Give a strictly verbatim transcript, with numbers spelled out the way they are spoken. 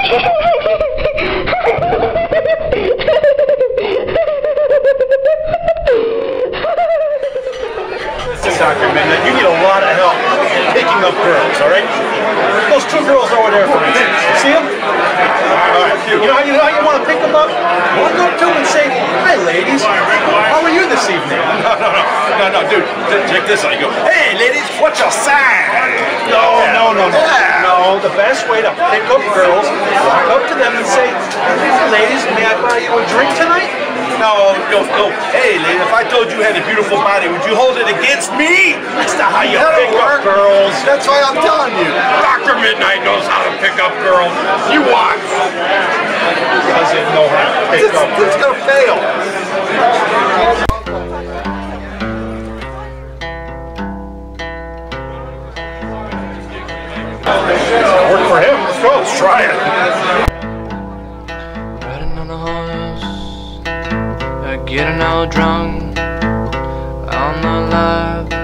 Doctor Midnight, you need a lot of help picking up girls, all right? Those two girls over there, for instance. You see them? All right. You know how you, know how you want to pick them up? Walk up to them and say, "Hi, ladies. How are you this evening?" No, no, no, no, no, dude. Check this out. You go, "Hey, ladies, what's your sign?" No, no, no, no. No, the best way to pick up girls, walk up to them and say, "Hey, ladies, may I buy you a drink tonight?" No, go, go. "Hey, lady, if I told you had a beautiful body, would you hold it against me?" That's not how you That'll pick work. up girls. That's why I'm telling you. Doctor Midnight knows how to pick up girls. You watch. Doesn't know how to pick It's, up girls. it's gonna fail. Work for him. Let's go. Let's try it. Riding on a horse, getting all drunk on the life